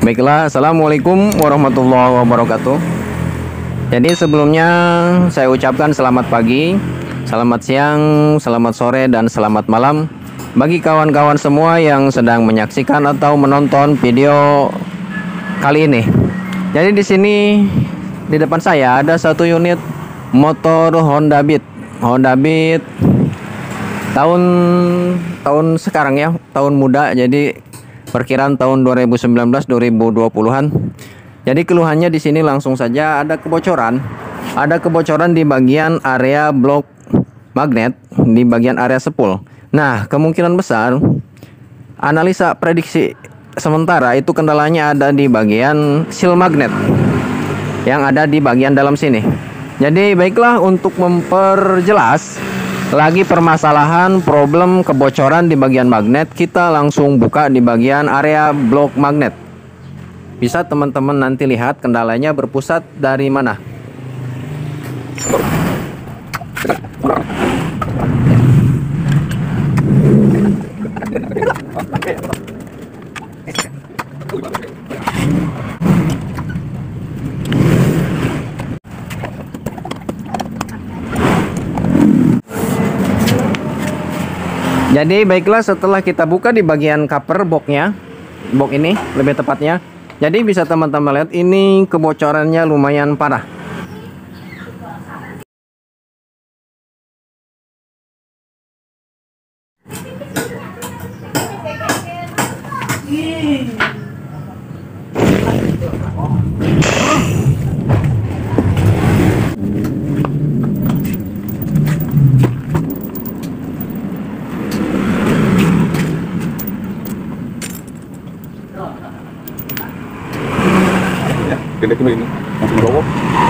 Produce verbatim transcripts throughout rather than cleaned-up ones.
Baiklah, assalamualaikum warahmatullahi wabarakatuh. Jadi sebelumnya saya ucapkan selamat pagi, selamat siang, selamat sore, dan selamat malam bagi kawan-kawan semua yang sedang menyaksikan atau menonton video kali ini. Jadi di sini di depan saya ada satu unit motor Honda Beat, Honda Beat tahun tahun sekarang ya, tahun muda. Jadi perkiraan tahun dua ribu sembilan belas dua ribu dua puluhan. Jadi keluhannya di sini langsung saja ada kebocoran. Ada kebocoran di bagian area blok magnet, di bagian area sepul. Nah, kemungkinan besar analisa prediksi sementara itu kendalanya ada di bagian seal magnet yang ada di bagian dalam sini. Jadi baiklah, untuk memperjelas lagi permasalahan problem kebocoran di bagian magnet, kita langsung buka di bagian area blok magnet. Bisa teman-teman nanti lihat kendalanya berpusat dari mana. Jadi baiklah, setelah kita buka di bagian cover boxnya, box ini lebih tepatnya, jadi bisa teman-teman lihat ini kebocorannya lumayan parah. Gede dulu ini, langsung merokok.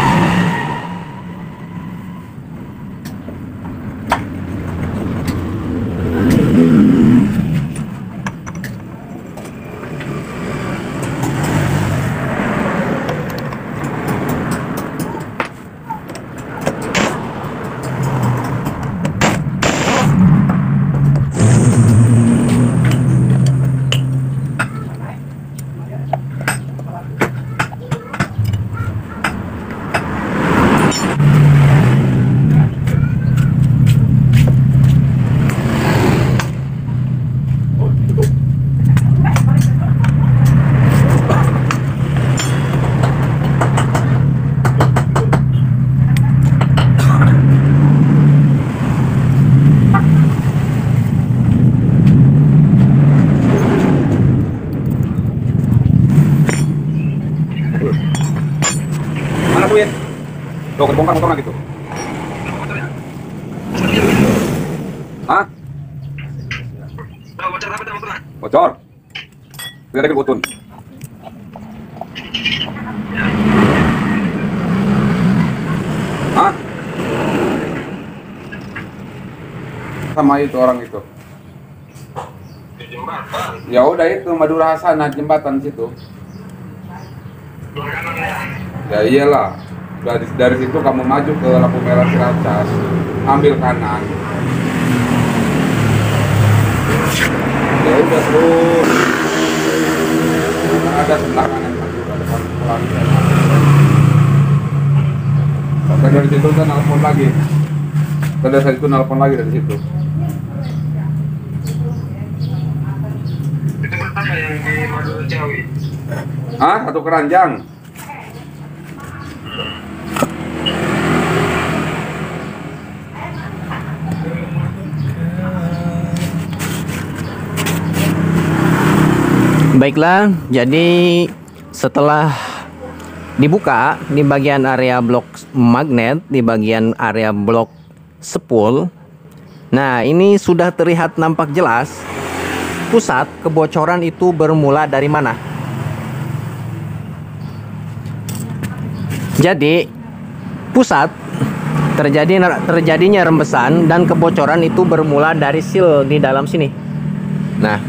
Mana tuh ya? Loh, kebongkar motornya gitu. Hah? Bocor apa motornya? Bocor. Tidak ada butun. Hah? Sama itu orang itu. Ya udah itu Madura Hasanah, jembatan situ. Ya iyalah, dari, dari situ kamu maju ke lampu merah Ciracas, ambil kanan. Ya udah terus, ada sebelah kanan Madura, depan pulang. Sampai dari situ kan nelfon lagi, pada saat itu nelfon lagi dari situ. Itu apa yang di Madura Jawi? Hah? Satu keranjang. Baiklah, jadi setelah dibuka di bagian area blok magnet, di bagian area blok sepul, nah ini sudah terlihat nampak jelas pusat kebocoran itu bermula dari mana. Jadi pusat terjadi terjadinya rembesan dan kebocoran itu bermula dari seal di dalam sini. Nah,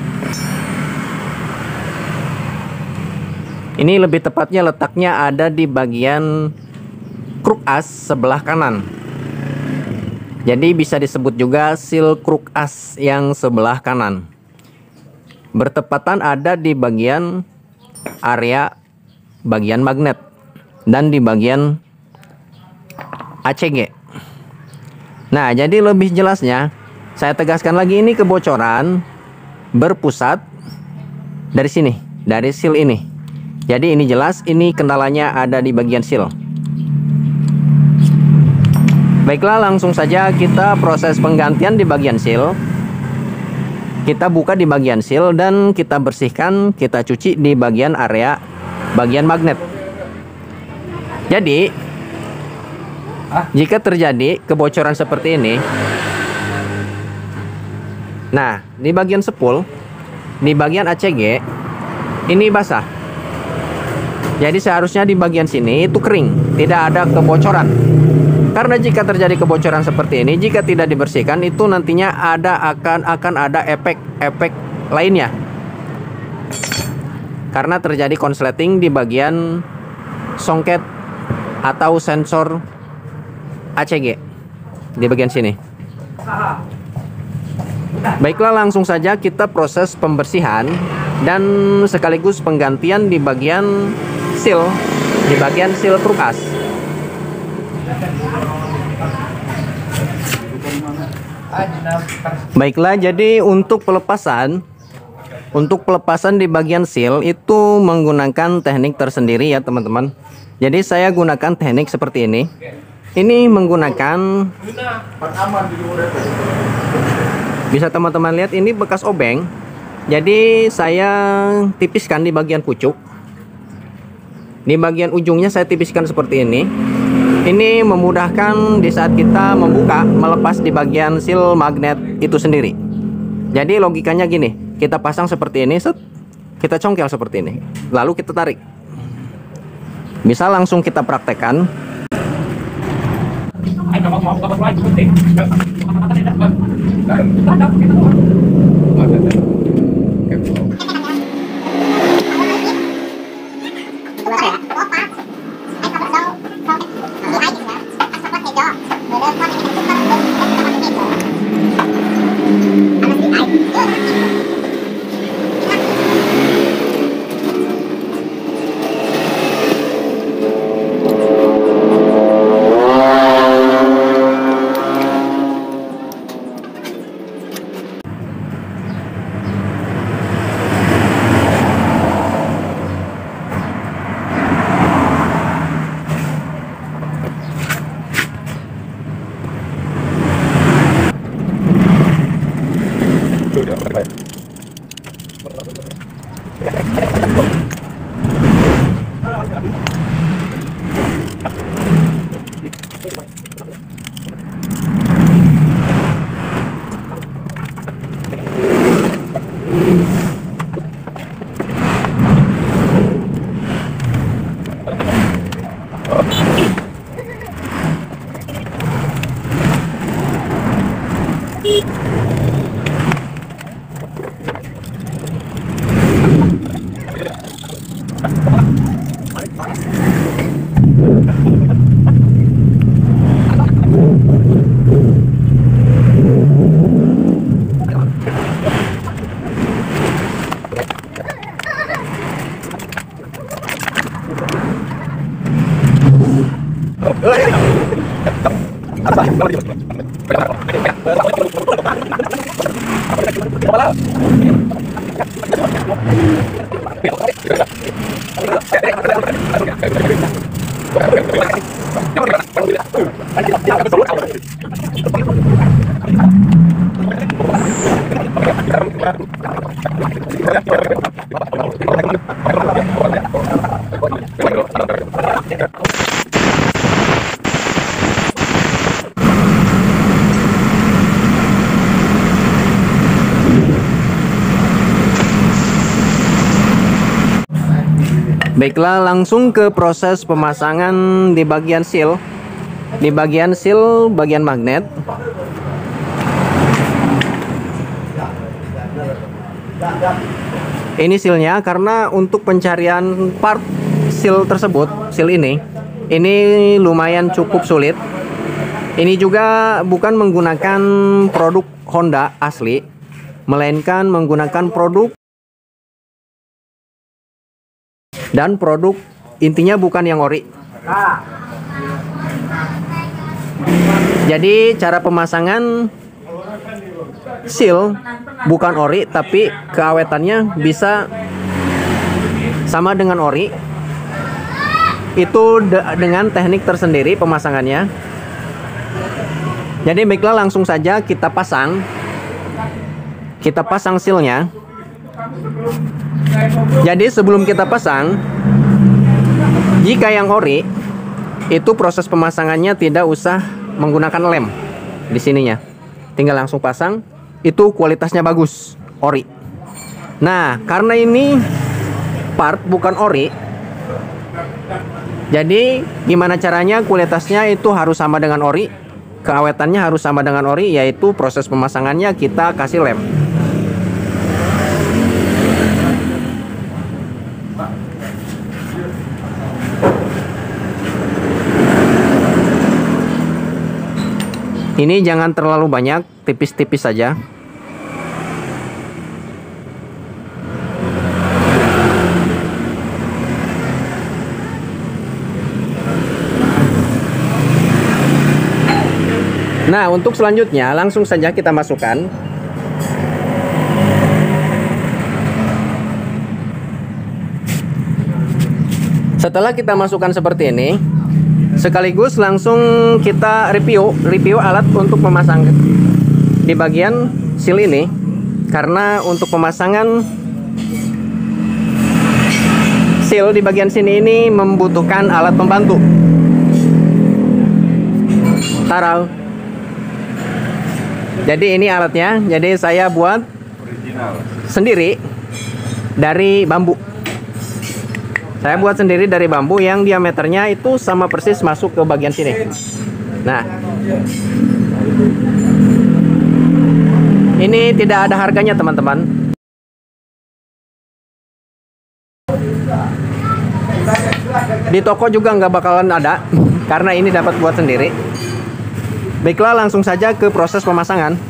ini lebih tepatnya letaknya ada di bagian kruk as sebelah kanan. Jadi bisa disebut juga seal kruk as yang sebelah kanan. Bertepatan ada di bagian area bagian magnet dan di bagian A C G. Nah, jadi lebih jelasnya saya tegaskan lagi, ini kebocoran berpusat dari sini, dari seal ini. Jadi ini jelas, ini kendalanya ada di bagian seal. Baiklah, langsung saja kita proses penggantian di bagian seal. Kita buka di bagian seal dan kita bersihkan, kita cuci di bagian area bagian magnet. Jadi jika terjadi kebocoran seperti ini, nah di bagian spool, di bagian A C G ini basah. Jadi seharusnya di bagian sini itu kering, tidak ada kebocoran. Karena jika terjadi kebocoran seperti ini, jika tidak dibersihkan, itu nantinya ada akan akan ada efek-efek lainnya. Karena terjadi konsleting di bagian songket atau sensor A C G di bagian sini. Baiklah, langsung saja kita proses pembersihan dan sekaligus penggantian di bagian seal, di bagian seal truk as. Baiklah, jadi untuk pelepasan untuk pelepasan di bagian seal itu menggunakan teknik tersendiri ya teman-teman. Jadi saya gunakan teknik seperti ini. Ini menggunakan, bisa teman-teman lihat, ini bekas obeng. Jadi saya tipiskan di bagian pucuk. Di bagian ujungnya saya tipiskan seperti ini. Ini memudahkan di saat kita membuka, melepas di bagian seal magnet itu sendiri. Jadi logikanya gini, kita pasang seperti ini, set, kita congkel seperti ini, lalu kita tarik. Bisa langsung kita praktekkan. Baiklah, langsung ke proses pemasangan di bagian seal. Di bagian seal, bagian magnet. Ini sealnya, karena untuk pencarian part seal tersebut, seal ini, ini lumayan cukup sulit. Ini juga bukan menggunakan produk Honda asli, melainkan menggunakan produk dan produk intinya bukan yang ori. Jadi cara pemasangan seal bukan ori, tapi keawetannya bisa sama dengan ori. Itu de dengan teknik tersendiri pemasangannya. Jadi baiklah, langsung saja kita pasang. Kita pasang sealnya. Jadi sebelum kita pasang, jika yang ori itu proses pemasangannya tidak usah menggunakan lem di sininya, tinggal langsung pasang. Itu kualitasnya bagus, ori. Nah, karena ini part bukan ori, jadi gimana caranya kualitasnya itu harus sama dengan ori, keawetannya harus sama dengan ori, yaitu proses pemasangannya kita kasih lem. Ini jangan terlalu banyak, tipis-tipis saja. Nah, untuk selanjutnya langsung saja kita masukkan. Setelah kita masukkan seperti ini, sekaligus langsung kita review review alat untuk memasang di bagian seal ini, karena untuk pemasangan seal di bagian sini ini membutuhkan alat pembantu. Taruh. Jadi ini alatnya. Jadi saya buat Original. sendiri dari bambu. Saya buat sendiri dari bambu yang diameternya itu sama persis masuk ke bagian sini. Nah, ini tidak ada harganya teman-teman. Di toko juga nggak bakalan ada, karena ini dapat buat sendiri. Baiklah, langsung saja ke proses pemasangan.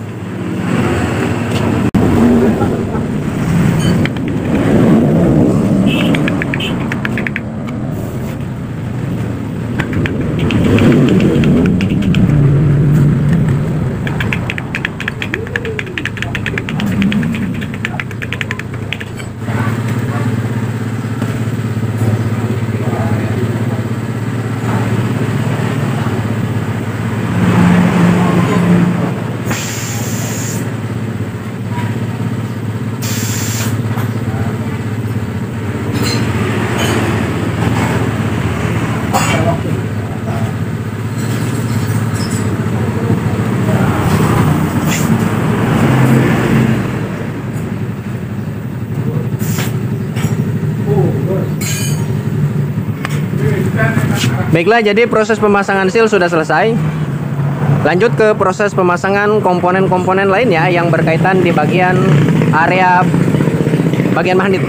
Baiklah, jadi proses pemasangan seal sudah selesai. Lanjut ke proses pemasangan komponen-komponen lainnya yang berkaitan di bagian area bagian magnet.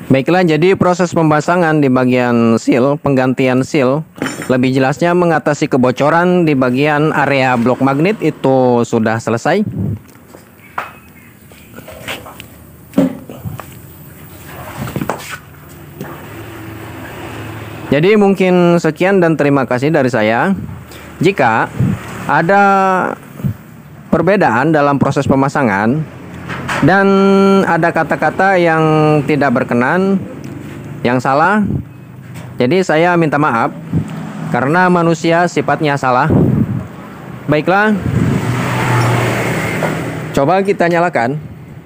Baiklah, jadi proses pemasangan di bagian seal, penggantian seal, lebih jelasnya mengatasi kebocoran di bagian area blok magnet itu sudah selesai. Jadi mungkin sekian dan terima kasih dari saya. Jika ada perbedaan dalam proses pemasangan dan ada kata-kata yang tidak berkenan, yang salah, jadi saya minta maaf karena manusia sifatnya salah. Baiklah, coba kita nyalakan.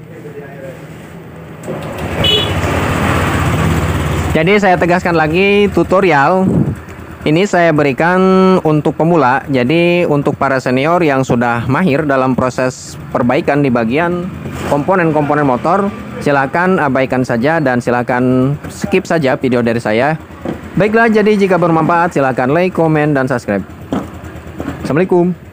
Jadi saya tegaskan lagi, tutorial ini saya berikan untuk pemula. Jadi untuk para senior yang sudah mahir dalam proses perbaikan di bagian komponen-komponen motor, silakan abaikan saja dan silakan skip saja video dari saya. Baiklah, jadi jika bermanfaat silakan like, komen, dan subscribe. Assalamualaikum.